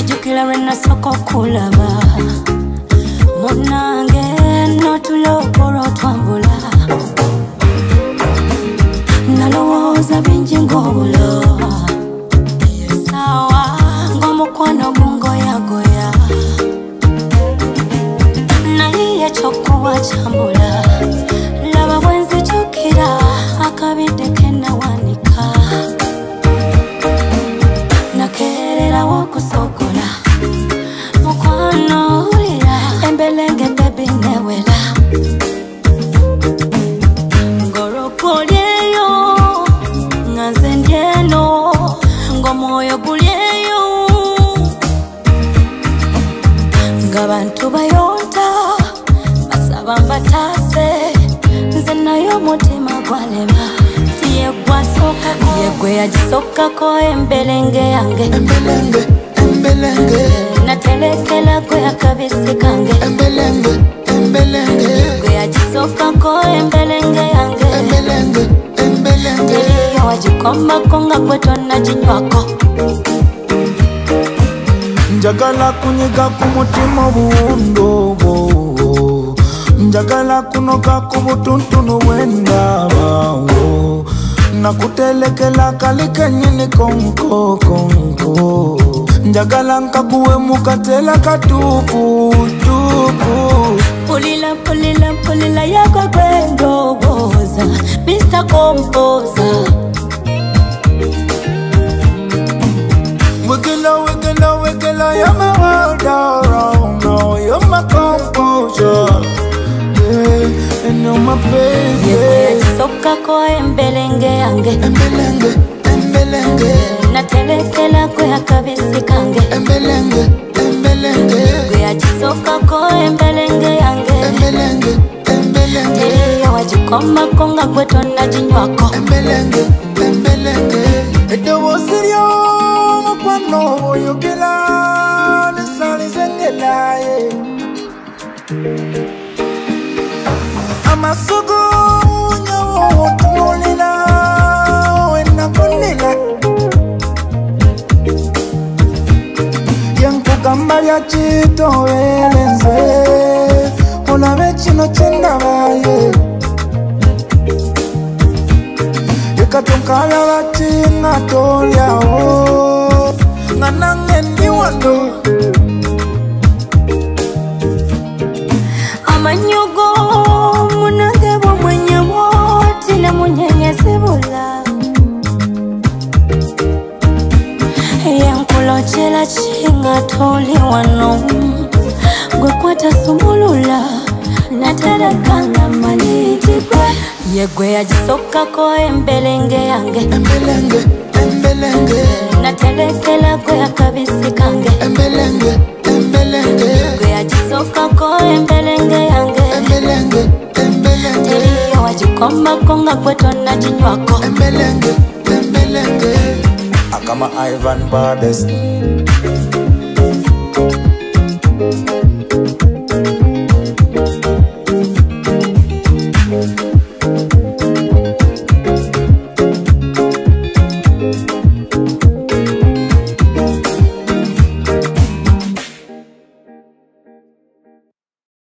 Jukila rena soko kulaba Munange no tulokoro twambula Nalowoza binji ngobulo Yesawa ngomukwano mungo yagoya Naiye chokuwa chambula Laba bwenzi chukira akabide kena wanika Nakerera wakusokola Mukwano ulira embelenge baby newela Ngorokolyeyo Nganze ndyeno Ngomoyo gulyeyo Ngabantu bayonta Basaba mbatase Nze nayo mutima gwalema Tiye gwasokako Yegwe yagisokako embelenge yange Embelenge, embelenge Natelekela kwe akabisi kange Embelenge, embelenge Yegwe yagisokako embelenge yange Embelenge, embelenge Teriyo wajikoma konga kweto na jinywako Njagala kunyiga kumutima buundo Njagala kunoka kubutuntunu wendaba Nakutelekela kalike nyini konko konko Njagala nkakuwe mukatela katupu tupu Pulila pulila pulila yako kwendo boza Mr. Composer Wiggle, you're my world around now. You're my composure, yeah, and you're my baby. Yegwe soka ko embelenge yange Embelenge, embelenge Natelekela kwe akabisi kange Embelenge, embelenge Yegwe soka ko embelenge yange Embelenge, embelenge Teriyo wajikoma konga kweto na jinywako Embelenge, embelenge Edo wosirio Mukwano yogela Nisali zengela Amasugu Nyawo tumulila Wena kundila Yanku kamba ya chito Elenze Ola vechino chenda vaye Yekatunkala vati Ngatolia o Nganange ni wando Amanyugo munagebo mwenye woti na munyenye sibula Yankulo chela chinga toli wano Gwe kwata sumulula Natereka na maniti kwe Yegwe yajisoka ko embelenge yange Embelenge, embelenge Natelekela kwe akabisi kange Embelenge, embelenge Yegwe yajisoka ko embelenge yange Embelenge, embelenge Teriyo wajikoma konga kweto na jinywako Embelenge, embelenge Akama Ivan Bades